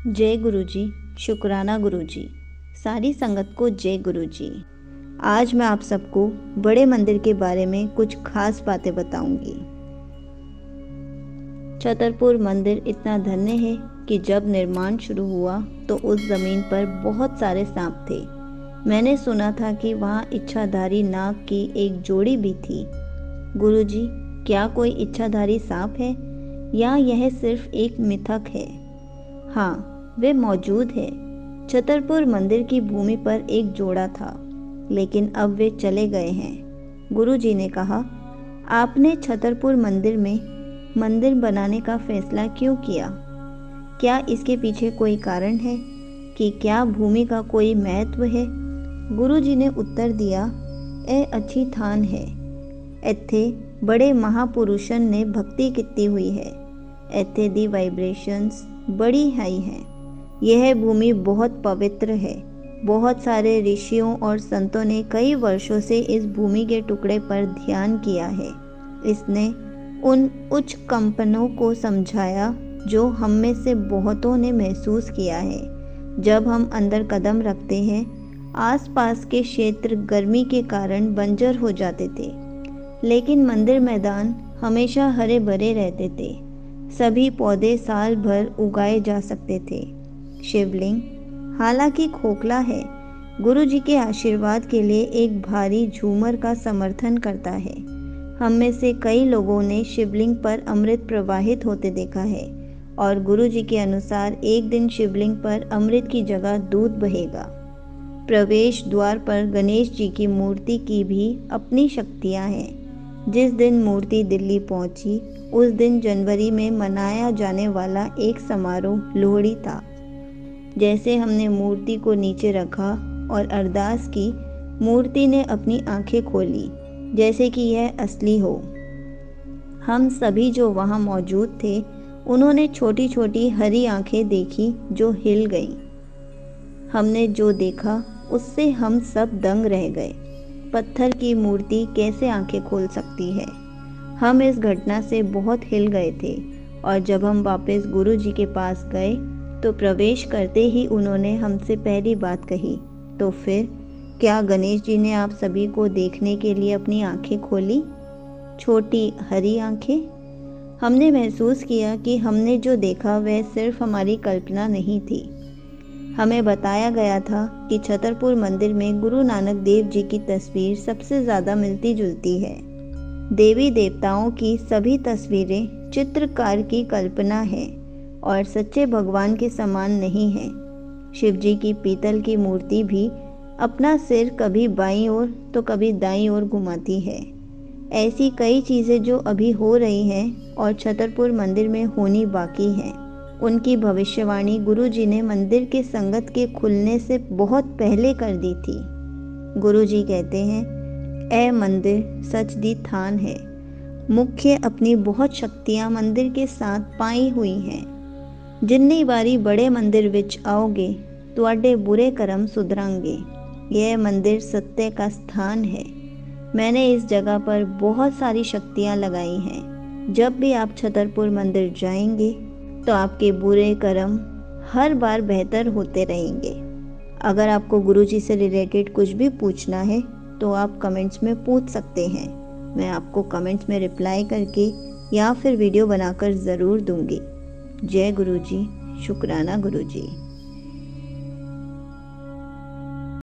जय गुरुजी, शुक्राना गुरुजी, सारी संगत को जय गुरुजी। आज मैं आप सबको बड़े मंदिर के बारे में कुछ खास बातें बताऊंगी। छतरपुर मंदिर इतना धन्य है कि जब निर्माण शुरू हुआ तो उस जमीन पर बहुत सारे सांप थे। मैंने सुना था कि वहाँ इच्छाधारी नाग की एक जोड़ी भी थी। गुरुजी, क्या कोई इच्छाधारी सांप है या यह सिर्फ एक मिथक है? हाँ, वे मौजूद है। छतरपुर मंदिर की भूमि पर एक जोड़ा था, लेकिन अब वे चले गए हैं। गुरुजी ने कहा, आपने छतरपुर मंदिर में मंदिर बनाने का फैसला क्यों किया? क्या इसके पीछे कोई कारण है कि क्या भूमि का कोई महत्व है? गुरुजी ने उत्तर दिया, ए अच्छी थान है। ਇੱਥੇ बड़े महापुरुषन ने भक्ति की हुई है। ਇੱਥੇ दी वाइब्रेशंस बड़ी हाई हैं। यह भूमि बहुत पवित्र है। बहुत सारे ऋषियों और संतों ने कई वर्षों से इस भूमि के टुकड़े पर ध्यान किया है। इसने उन उच्च कंपनों को समझाया जो हम में से बहुतों ने महसूस किया है। जब हम अंदर कदम रखते हैं, आसपास के क्षेत्र गर्मी के कारण बंजर हो जाते थे, लेकिन मंदिर मैदान हमेशा हरे भरे रहते थे। सभी पौधे साल भर उगाए जा सकते थे। शिवलिंग हालांकि खोखला है, गुरुजी के आशीर्वाद के लिए एक भारी झूमर का समर्थन करता है। हम में से कई लोगों ने शिवलिंग पर अमृत प्रवाहित होते देखा है और गुरुजी के अनुसार एक दिन शिवलिंग पर अमृत की जगह दूध बहेगा। प्रवेश द्वार पर गणेश जी की मूर्ति की भी अपनी शक्तियाँ हैं। जिस दिन मूर्ति दिल्ली पहुंची, उस दिन जनवरी में मनाया जाने वाला एक समारोह लोहड़ी था। जैसे हमने मूर्ति को नीचे रखा और अरदास की, मूर्ति ने अपनी आंखें खोली जैसे कि यह असली हो। हम सभी जो वहाँ मौजूद थे, उन्होंने छोटी छोटी हरी आंखें देखी जो हिल गईं। हमने जो देखा उससे हम सब दंग रह गए। पत्थर की मूर्ति कैसे आंखें खोल सकती है? हम इस घटना से बहुत हिल गए थे और जब हम वापस गुरु जी के पास गए तो प्रवेश करते ही उन्होंने हमसे पहली बात कही, तो फिर क्या गणेश जी ने आप सभी को देखने के लिए अपनी आंखें खोली? छोटी हरी आंखें। हमने महसूस किया कि हमने जो देखा वह सिर्फ हमारी कल्पना नहीं थी। हमें बताया गया था कि छतरपुर मंदिर में गुरु नानक देव जी की तस्वीर सबसे ज़्यादा मिलती जुलती है। देवी देवताओं की सभी तस्वीरें चित्रकार की कल्पना है और सच्चे भगवान के समान नहीं है। शिव जी की पीतल की मूर्ति भी अपना सिर कभी बाईं ओर तो कभी दाईं ओर घुमाती है। ऐसी कई चीज़ें जो अभी हो रही हैं और छतरपुर मंदिर में होनी बाकी हैं, उनकी भविष्यवाणी गुरु जी ने मंदिर के संगत के खुलने से बहुत पहले कर दी थी। गुरु जी कहते हैं, ए मंदिर सच दी थान है। मुख्य अपनी बहुत शक्तियाँ मंदिर के साथ पाई हुई हैं। जिन्नी बारी बड़े मंदिर विच आओगे, तुहाडे बुरे कर्म सुधरांगे। यह मंदिर सत्य का स्थान है। मैंने इस जगह पर बहुत सारी शक्तियाँ लगाई हैं। जब भी आप छतरपुर मंदिर जाएंगे तो आपके बुरे कर्म हर बार बेहतर होते रहेंगे। अगर आपको गुरुजी से रिलेटेड कुछ भी पूछना है तो आप कमेंट्स में पूछ सकते हैं। मैं आपको कमेंट्स में रिप्लाई करके या फिर वीडियो बनाकर ज़रूर दूंगी। जय गुरुजी, शुक्राना गुरुजी।